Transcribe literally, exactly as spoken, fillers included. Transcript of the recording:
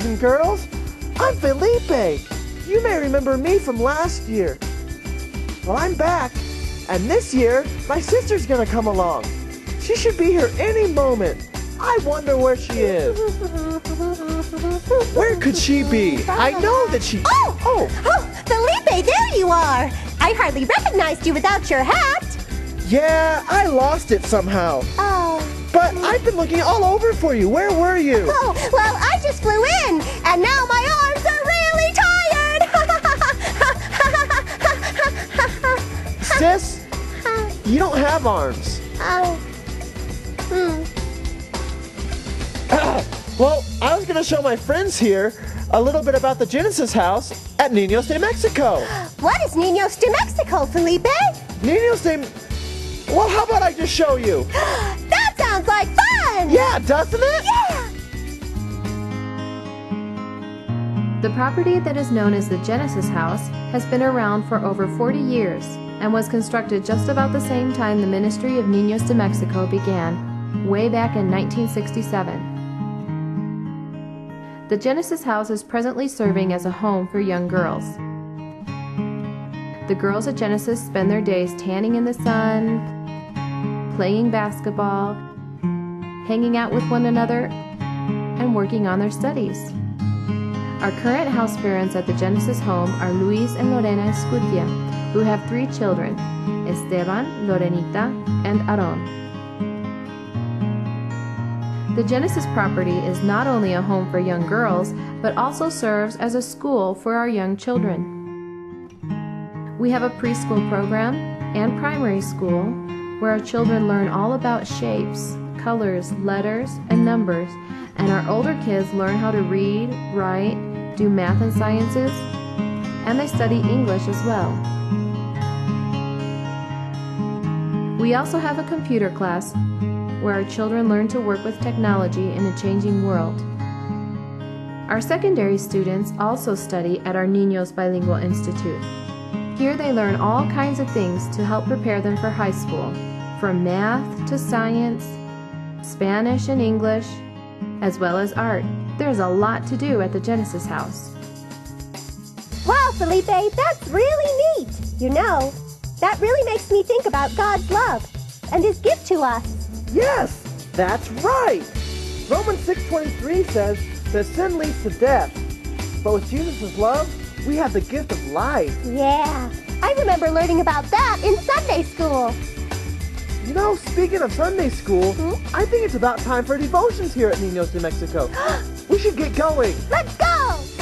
and girls. I'm Felipe. You may remember me from last year. Well, I'm back, and this year, my sister's gonna come along. She should be here any moment. I wonder where she is. Where could she be? I know that she... Oh! Oh! Oh, Felipe, there you are! I hardly recognized you without your hat. Yeah, I lost it somehow. Oh. But I've been looking all over for you. Where were you? Oh, well, I just flew in, and now my arms are really tired! Sis, you don't have arms. Oh. Hmm. Well, I was going to show my friends here a little bit about the Genesis house at Niños de Mexico. What is Niños de Mexico, Felipe? Niños de... Well, how about I just show you? That sounds like fun! Yeah, doesn't it? Yeah! The property that is known as the Genesis House has been around for over forty years and was constructed just about the same time the Ministry of Niños de Mexico began, way back in nineteen sixty-seven. The Genesis House is presently serving as a home for young girls. The girls at Genesis spend their days tanning in the sun, playing basketball, hanging out with one another, and working on their studies. Our current house parents at the Genesis home are Luis and Lorena Escutia, who have three children, Esteban, Lorenita, and Aron. The Genesis property is not only a home for young girls, but also serves as a school for our young children. We have a preschool program and primary school where our children learn all about shapes, colors, letters, and numbers, and our older kids learn how to read, write, do math and sciences, and they study English as well. We also have a computer class where our children learn to work with technology in a changing world. Our secondary students also study at our Niños Bilingual Institute. Here they learn all kinds of things to help prepare them for high school, from math to science, Spanish and English, as well as art. There's a lot to do at the Genesis House. Wow, Felipe, that's really neat. You know, that really makes me think about God's love and His gift to us. Yes, that's right. Romans six twenty-three says that sin leads to death, but with Jesus' love, we have the gift of life. Yeah, I remember learning about that in Sunday school. You know, speaking of Sunday school, Hmm? I think it's about time for devotions here at Niños de Mexico. We should get going. Let's go!